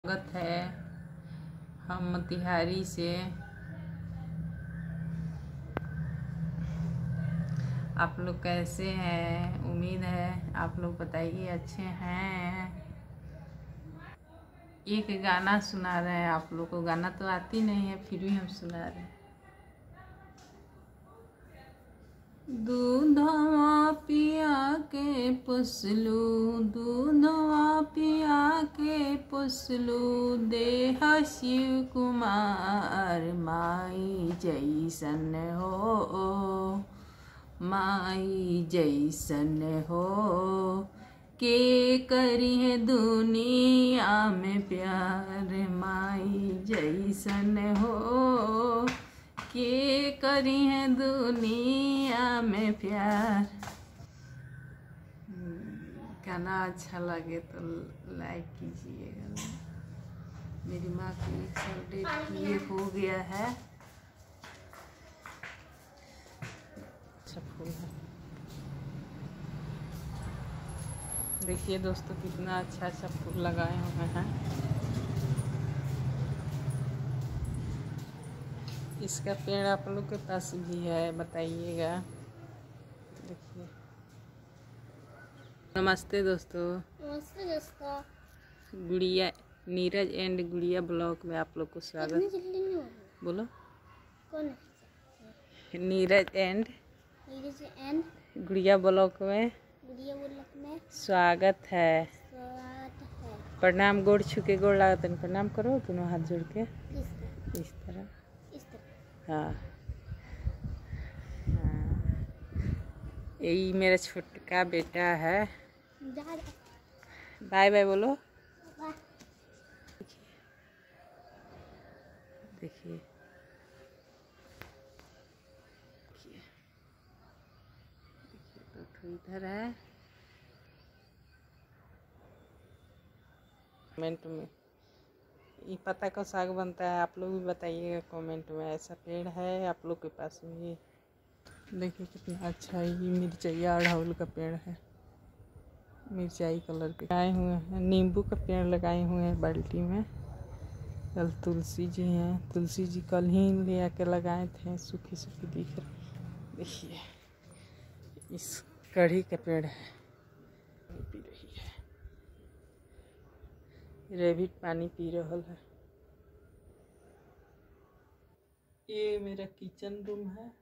स्वागत है। हम मोतिहारी से आप लोग कैसे हैं? उम्मीद है आप लोग बताइए अच्छे हैं। एक गाना सुना रहे हैं आप लोग को। गाना तो आती नहीं है फिर भी हम सुना रहे हैं। दूधवा पिया के पुसलू, दूधवा पिया के पुसलू, देह शिव कुमार माई जैसन हो, माई जैसन हो। के करी है दुनिया में प्यार, माई जैसन हो। के करी है दुनिया में प्यार। गाना अच्छा लगे तो लाइक कीजिएगा। मेरी माँ को 1 साल डेट किए हो गया है। अच्छा फूल है, देखिए दोस्तों कितना अच्छा अच्छा फूल लगाए हुए हैं। इसका पेड़ आप लोग के पास भी है, बताइएगा। देखिए। नमस्ते दोस्तों। नमस्ते दोस्तों। गुड़िया नीरज एंड गुड़िया ब्लॉग में आप लोग को स्वागत। बोलो। कौन है? नीरज एंड गुड़िया ब्लॉग में स्वागत है। प्रणाम। गोड़ छू के गोड़ लागत। प्रणाम करो दोनों हाथ जोड़ के इस तरह। हाँ हाँ, यही मेरा छोटा बेटा है। बाय बाय बोलो। देखिए तो इधर है। कमेंट में ये पता का साग बनता है, आप लोग भी बताइएगा कमेंट में। ऐसा पेड़ है आप लोग के पास में? देखिए कितना अच्छा है। ये मिर्चैया अड़हुल का पेड़ है, मिर्चाई कलर के लगाए हुए हैं। नींबू का पेड़ लगाए हुए हैं बाल्टी में। कल तुलसी जी हैं, तुलसी जी कल ही ले आके लगाए थे, सूखी सूखी दिख रही। देखिए इस कढ़ी का पेड़ है, पी रही है। रेबिट पानी पी रहा है। ये मेरा किचन रूम है।